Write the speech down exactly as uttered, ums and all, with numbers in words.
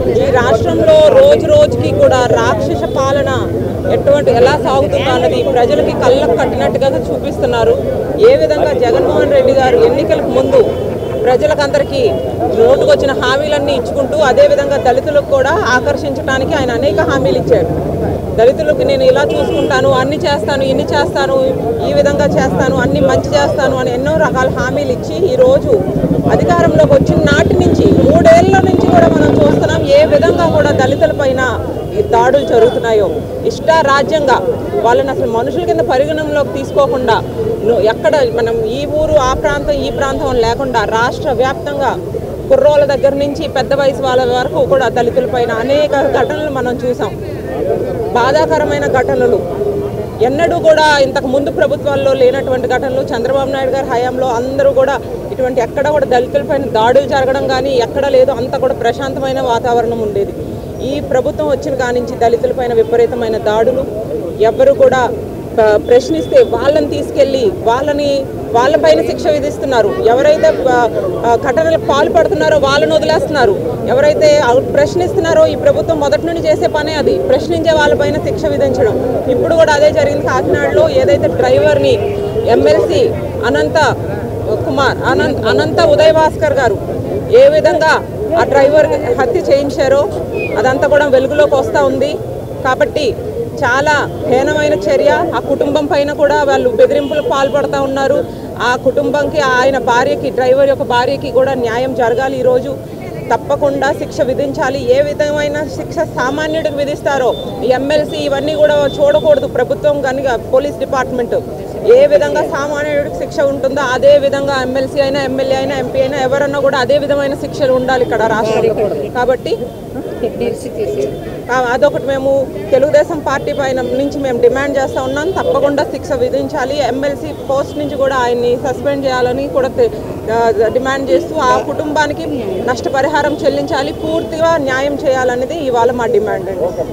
ఈ రాష్ట్రంలో రోజు రోజుకి కూడా రాక్షస పాలన ఎటువంటి ఎలా సాగుతుందో అన్నది ప్రజలకి కళ్ళకు కట్టినట్టుగా చూపిస్తున్నారు. ఏ విధంగా జగన్మోహన్ రెడ్డి గారు ఎన్నికలకు ముందు ప్రజలకందరికీ నోటుకొచ్చిన హామీలన్నీ ఇచ్చుకుంటూ అదేవిధంగా దళితులకు కూడా ఆకర్షించడానికి ఆయన అనేక హామీలు ఇచ్చారు. దళితులకు నేను ఇలా చూసుకుంటాను, అన్ని చేస్తాను, ఇన్ని చేస్తాను, ఈ విధంగా చేస్తాను, అన్ని మంచి చేస్తాను అని ఎన్నో రకాల హామీలు ఇచ్చి ఈరోజు అధికారంలోకి వచ్చిన నాటి నుంచి మూడేళ్ల నుంచి కూడా మనం చూస్తున్నాం ఏ విధంగా కూడా దళితుల పైన ఈ దాడులు జరుగుతున్నాయో. ఇష్ట రాజ్యంగా వాళ్ళని అసలు మనుషుల కింద పరిగణనలోకి తీసుకోకుండా ఎక్కడ మనం ఈ ఊరు ఆ ప్రాంతం ఈ ప్రాంతం లేకుండా రాష్ట్ర వ్యాప్తంగా కుర్రోళ్ళ దగ్గర నుంచి పెద్ద వయసు వాళ్ళ వరకు కూడా దళితుల పైన అనేక ఘటనలు మనం చూసాం. బాధాకరమైన ఘటనలు ఎన్నడూ కూడా ఇంతకు ముందు ప్రభుత్వాల్లో లేనటువంటి ఘటనలు చంద్రబాబు నాయుడు గారి హయాంలో అందరూ కూడా ఇటువంటి ఎక్కడ కూడా దళితులపైన దాడులు జరగడం కానీ ఎక్కడ లేదు, అంత కూడా ప్రశాంతమైన వాతావరణం ఉండేది. ఈ ప్రభుత్వం వచ్చిన కానించి దళితులపైన విపరీతమైన దాడులు, ఎవ్వరు కూడా ప్రశ్నిస్తే వాళ్ళని తీసుకెళ్ళి వాళ్ళని వాళ్ళపైన శిక్ష విధిస్తున్నారు. ఎవరైతే ఘటనలకు పాల్పడుతున్నారో వాళ్ళని వదిలేస్తున్నారు. ఎవరైతే ప్రశ్నిస్తున్నారో ఈ ప్రభుత్వం మొదటి నుండి చేసే పనే అది, ప్రశ్నించే వాళ్ళపైన శిక్ష విధించడం. ఇప్పుడు కూడా అదే జరిగింది కాకినాడలో. ఏదైతే డ్రైవర్ని ఎమ్మెల్సీ అనంత కుమార్ అనంత అనంత ఉదయ్ భాస్కర్ గారు ఏ విధంగా ఆ డ్రైవర్ హత్య చేయించారో అదంతా కూడా వెలుగులోకి వస్తూ ఉంది. కాబట్టి చాలా హీనమైన చర్య. ఆ కుటుంబం పైన కూడా వాళ్ళు బెదిరింపులకు పాల్పడుతూ ఉన్నారు. ఆ కుటుంబంకి ఆయన భార్యకి డ్రైవర్ యొక్క భార్యకి కూడా న్యాయం జరగాలి. ఈరోజు తప్పకుండా శిక్ష విధించాలి. ఏ విధమైన శిక్ష సామాన్యుడికి విధిస్తారో ఈ ఎమ్మెల్సీ ఇవన్నీ కూడా చూడకూడదు ప్రభుత్వం కానీ పోలీస్ డిపార్ట్మెంట్. ఏ విధంగా సామాన్యుడికి శిక్ష ఉంటుందో అదే విధంగా ఎమ్మెల్సీ అయినా ఎమ్మెల్యే అయినా ఎంపీ అయినా ఎవరన్నా కూడా అదే విధమైన శిక్షలు ఉండాలి ఇక్కడ రాష్ట్రంలో. కాబట్టి అదొకటి మేము తెలుగుదేశం పార్టీ పైన నుంచి మేము డిమాండ్ చేస్తూ ఉన్నాం. తప్పకుండా శిక్ష విధించాలి. ఎమ్మెల్సీ పోస్ట్ నుంచి కూడా ఆయన్ని సస్పెండ్ చేయాలని కూడా డిమాండ్ చేస్తూ ఆ కుటుంబానికి నష్టపరిహారం చెల్లించాలి, పూర్తిగా న్యాయం చేయాలనేది ఇవాళ మా డిమాండ్ అండి.